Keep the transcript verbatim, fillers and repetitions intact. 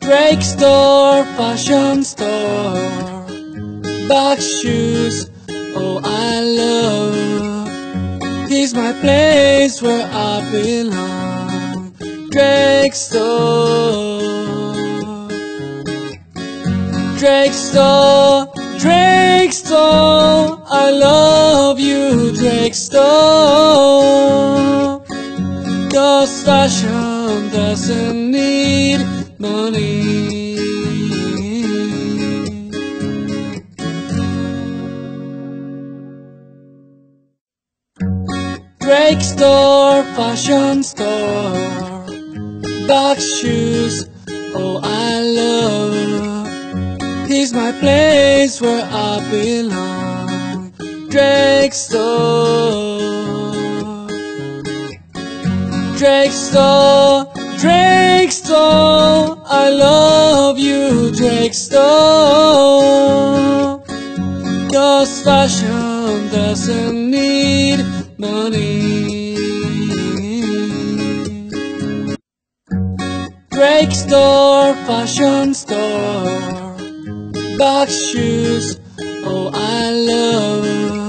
Drugstore, fashion store, box shoes, oh I love. He's my place where I belong. Drugstore, drugstore, drugstore, I love you, drugstore. 'Cause fashion doesn't need money. Drugstore, fashion store, box shoes, oh I love. He's my place where I belong. Drugstore, drugstore, drugstore, I love you, drugstore. 'Cause fashion doesn't need money. Drugstore, fashion store, box shoes, oh I love.